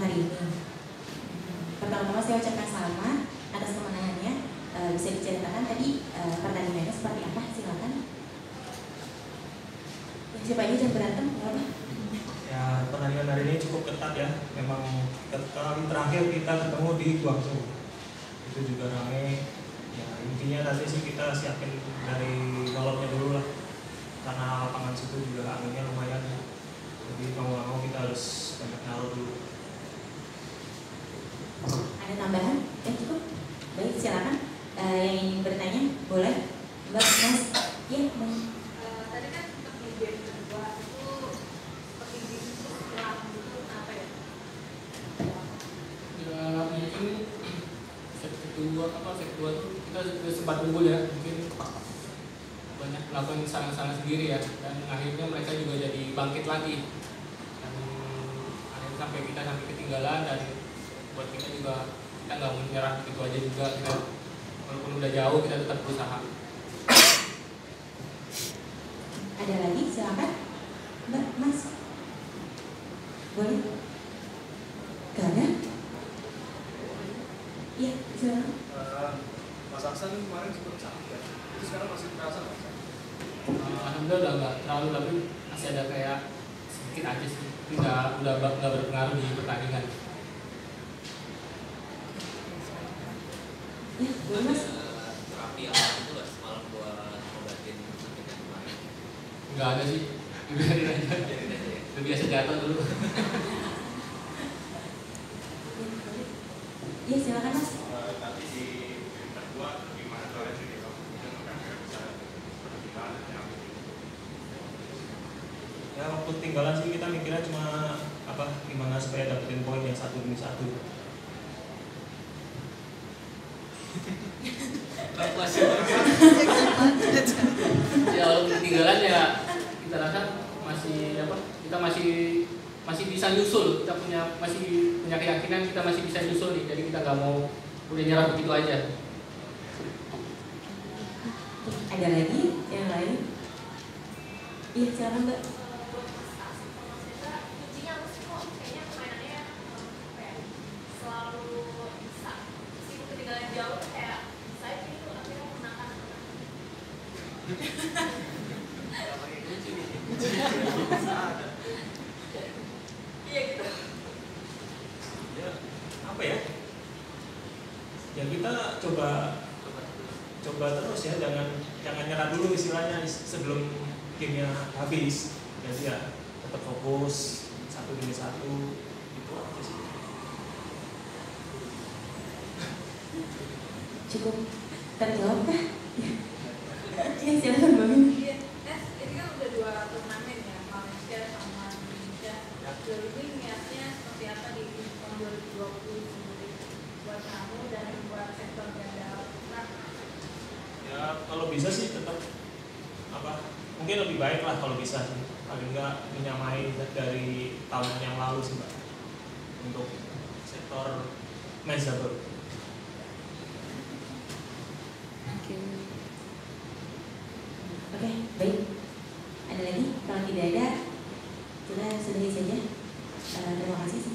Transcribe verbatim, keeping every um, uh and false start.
hari ini. Pertama-tama saya ucapkan selamat atas kemenangannya. E, bisa diceritakan tadi e, pertandingannya seperti apa? Silakan. Ya, siapa aja jangan berantem, nggak apa? Ya, pertandingan hari ini cukup ketat ya. Memang kali terakhir kita ketemu di Guangzhou. Itu juga ramai. Ya, intinya tadi sih kita siapin dari balapnya dulu lah. Karena lapangan situ juga anginnya lumayan. Jadi mau nggak mau kita harus banyak naruh dulu. Ada tambahan? Ya cukup. Baik, silakan. E, yang ingin bertanya boleh. Mbak, Mas. Ya, Mbak. Uh, tadi kan untuk di game kedua itu seperti gitu selang gitu apa ya? Ya mungkin set kedua apa set kedua tuh kita sudah sempat unggul ya, mungkin banyak melakukan kesalahan-kesalahan sendiri ya, dan akhirnya mereka juga jadi bangkit lagi dan akhirnya sampai kita sampai ketinggalan, dan buat kita juga kita nggak mau menyerah begitu aja juga, kita walaupun udah jauh kita tetap berusaha. Ada lagi? Silakan. Mbak, Mas. Boleh? Gak ada? Iya, silakan. Uh, Mas Aksan kemarin sempat sakit ya? Itu sekarang masih terasa nggak? Uh, Alhamdulillah udah nggak terlalu, tapi masih ada kayak sedikit aja sih, tapi nggak udah nggak berpengaruh di pertandingan. Ya, boleh Mas. Terapi apa itu nggak semalam buat ngobatin sakitnya kemarin? Nggak ada sih, biarin aja. Udah biasa jatuh dulu. Iya, silakan Mas. Tapi di game kedua gimana kalian jadi kemudian akhirnya bisa pertandingan yang Ya, waktu tinggalan sih kita mikirnya cuma apa gimana supaya dapetin poin yang satu demi satu. Ya walaupun ketinggalan ya kita rasa masih apa, kita masih masih bisa nyusul, kita punya masih punya keyakinan kita masih bisa nyusul nih, jadi kita nggak mau udah nyerah begitu aja. Ada lagi yang lain? Iya, silakan Mbak. Kuncinya apa sih kok? Kayaknya permainannya apa ya? Selalu bisa. Meskipun ketinggalan jauh kayak saya itu akhirnya menangkan. Iya gitu. Ya, apa ya? Ya kita coba coba terus ya, jangan jangan nyerah dulu istilahnya sebelum gamenya habis. Jadi ya tetap fokus satu demi satu, itu aja sih. Cukup terjawab kah? Iya, silakan Mbak Min. Iya, Nes, ini kan udah dua turnamen ya, Malaysia sama Indonesia. Dua ini niatnya seperti apa di tahun dua ribu dua puluh sendiri buat kamu dan buat sektor ganda putra? Ya kalau bisa sih tetap apa mungkin lebih baik lah kalau bisa sih, paling nggak menyamai dari tahun yang lalu sih Mbak untuk sektor men's double. Oke, baik. Ada lagi? Kalau tidak ada, kita sudahi saja. Uh, terima kasih.